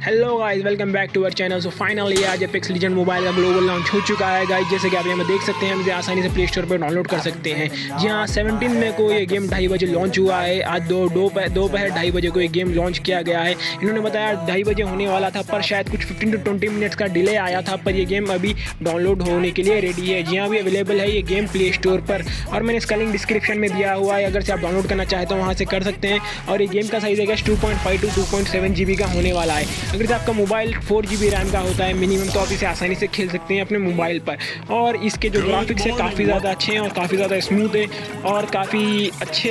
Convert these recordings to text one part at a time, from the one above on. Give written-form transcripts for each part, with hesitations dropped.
Hello guys, welcome back to our channel. So finally आज Apex Legend Mobile का global launch हो चुका है गाइस। जैसे कि आप यहाँ देख सकते हैं, हम इसे आसानी से प्ले स्टोर पर डाउनलोड कर सकते हैं। जी हाँ, 17 मई को ये गेम 2:30 बजे लॉन्च हुआ है। आज दोपहर 2:30 बजे को ये गेम लॉन्च किया गया है। इन्होंने बताया 2:30 बजे होने वाला था, पर शायद कुछ 15 to 20 मिनट्स का डिले आया था। पर ये गेम अभी डाउनलोड होने के लिए रेडी है। जी हाँ, अभी अवेलेबल है ये गेम प्ले स्टोर पर, और मैंने इसका लिंक डिस्क्रिप्शन में दिया हुआ है। अगर से आप डाउनलोड करना चाहें तो वहाँ से कर सकते हैं। और ये गेम का साइज है 2.5 to 2.7 GB का होने वाला है। अगर आपका मोबाइल 4 GB रैम का होता है मिनिमम, तो आप इसे आसानी से खेल सकते हैं अपने मोबाइल पर। और इसके जो ग्राफिक्स है काफ़ी ज़्यादा अच्छे हैं और काफ़ी ज़्यादा स्मूथ है और काफ़ी अच्छे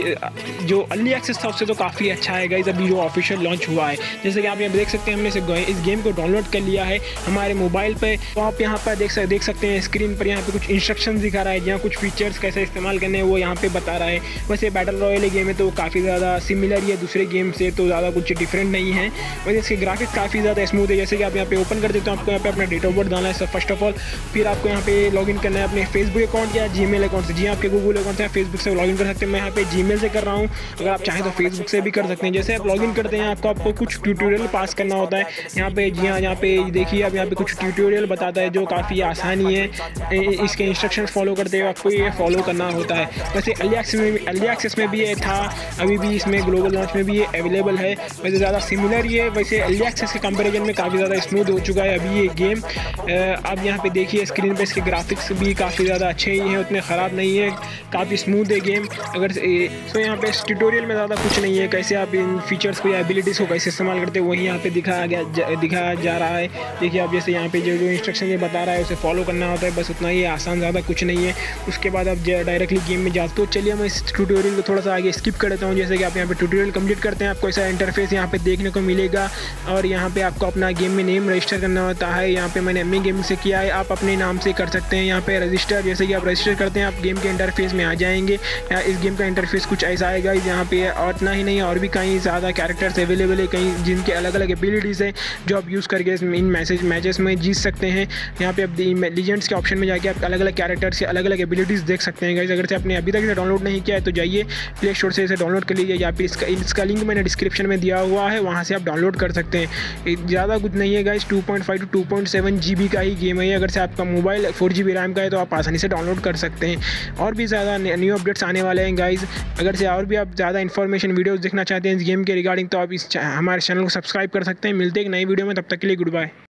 जो अर्ली एक्सेस था उससे तो काफ़ी अच्छा है गाइस अभी जो ऑफिशियल लॉन्च हुआ है। जैसे कि आप यहाँ देख सकते हैं, हमने इस गेम को डाउनलोड कर लिया है हमारे मोबाइल पर। तो आप यहाँ पर देख सकते हैं स्क्रीन पर यहाँ पे कुछ इंस्ट्रक्शन दिखा रहा है, जहाँ कुछ फीचर्स कैसे इस्तेमाल करने हैं वो यहाँ पे बता रहा है। वैसे बैटल रॉयल गेम है तो काफ़ी ज़्यादा सिमिलर ही है दूसरे गेम से, तो ज़्यादा कुछ डिफरेंट नहीं है। वैसे इसके ग्राफिक्स काफ़ी ज़्यादा स्मूथ है। जैसे कि आप यहाँ पे ओपन कर देते हो, आपको यहाँ पे अपना डेट ऑफ बर्थ डालना है फर्स्ट ऑफ ऑल। फिर आपको यहाँ पे लॉगिन करना है अपने फेसबुक अकाउंट या जीमेल अकाउंट से। जी आपके गूगल अकाउंट से फेसबुक से लॉगिन कर सकते हैं। मैं यहाँ पे जीमेल से कर रहा हूँ, अगर आप चाहें तो फेसबुक से भी कर सकते हैं। जैसे आप लॉगिन करते हैं आपको कुछ ट्यूटोरियल पास करना होता है यहाँ पे। जी हाँ, यहाँ पे देखिए आप यहाँ पे कुछ ट्यूटोरियल बताता है जो काफ़ी आसानी है। इसके इंस्ट्रक्शन फॉलो करते हुए आपको ये फॉलो करना होता है। वैसे अर्ली एक्सेस में भी ये था, अभी भी इसमें ग्लोबल लॉन्च में भी ये अवेलेबल है। वैसे ज़्यादा सिमिलर ही है, वैसे अर्ली एक्सेस के कंपेरिजन में काफ़ी ज़्यादा स्मूथ हो चुका है अभी ये गेम। अब यहाँ पे देखिए स्क्रीन पे इसके ग्राफिक्स भी काफ़ी ज़्यादा अच्छे ही हैं, उतने ख़राब नहीं है, काफ़ी स्मूथ है गेम। अगर तो यहाँ पे इस ट्यूटोरियल में ज़्यादा कुछ नहीं है, कैसे आप इन फीचर्स को या एबिलिटीज़ को कैसे इस्तेमाल करते हैं वही यहाँ पे दिखाया जा रहा है। देखिए आप जैसे यहाँ पे जो इंस्ट्रक्शन ये बता रहा है उसे फॉलो करना होता है, बस उतना ही आसान, ज़्यादा कुछ नहीं है। उसके बाद आप डायरेक्टली गेम में जाते हो। चलिए मैं इस ट्यूटोरियल को थोड़ा सा आगे स्किप कर देता हूँ। जैसे कि आप यहाँ पे ट्यूटोरियल कंप्लीट करते हैं, आपको ऐसा इंटरफेस यहाँ पे देखने को मिलेगा। और यहाँ पे आपको अपना गेम में नेम रजिस्टर करना होता है। यहाँ पे मैंने एमई गेमिंग से किया है, आप अपने नाम से कर सकते हैं। यहाँ पे रजिस्टर, जैसे कि आप रजिस्टर करते हैं आप गेम के इंटरफेस में आ जाएंगे। इस गेम का इंटरफेस कुछ ऐसा आएगा यहाँ पे। और इतना ही नहीं, और भी कई ज़्यादा कैरेक्टर्स अवेलेबल है, कई जिनके अलग अलग एबिलिटीज़ हैं जो आप यूज़ करके इन मैचेस में जीत सकते हैं। यहाँ पे आप लीजेंड्स के ऑप्शन में जाके आप अलग अलग कैरेक्टर्स के अलग अलग एबिलिटीज़ देख सकते हैं गाइस। अगर से आपने अभी तक इसे डाउनलोड नहीं किया है तो जाइए प्ले स्टोर से इसे डाउनलोड कर लीजिए, या फिर इसका लिंक मैंने डिस्क्रिप्शन में दिया हुआ है, वहाँ से आप डाउनलोड कर सकते हैं। ज़्यादा कुछ नहीं है गाइस, 2.5 to 2.7 GB का ही गेम है। अगर से आपका मोबाइल 4 GB रैम का है तो आप आसानी से डाउनलोड कर सकते हैं। और भी ज़्यादा न्यू अपडेट्स आने वाले हैं गाइस। अगर से और भी आप ज़्यादा इन्फॉर्मेशन वीडियोस देखना चाहते हैं इस गेम के रिगार्डिंग, तो आप हमारे चैनल को सब्सक्राइब कर सकते हैं। मिलते हैं एक नई वीडियो में, तब तक के लिए गुड बाय।